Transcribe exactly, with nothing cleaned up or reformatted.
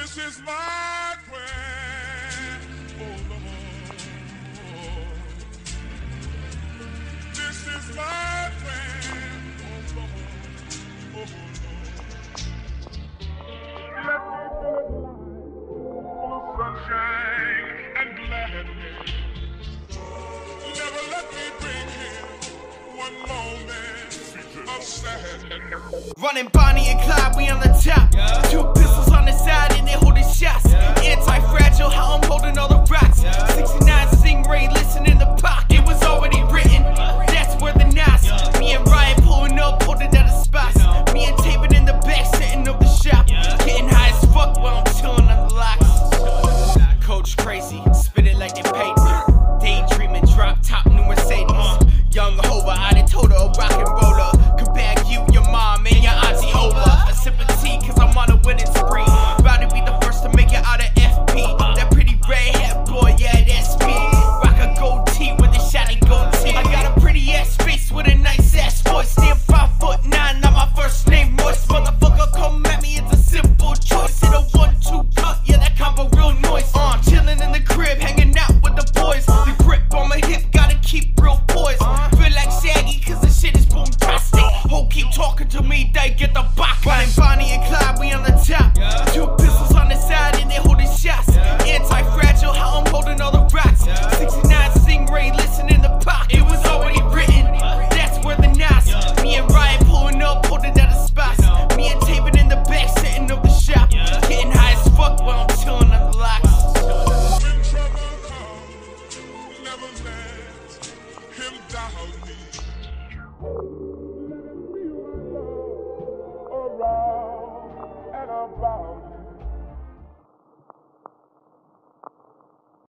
This is my prayer, oh Lord. This is my prayer, oh Lord, oh Lord. Let me feel full of sunshine and gladness. Never let me bring him one moment of sadness. Running Bonnie and Clyde, we on the top. Yeah. Two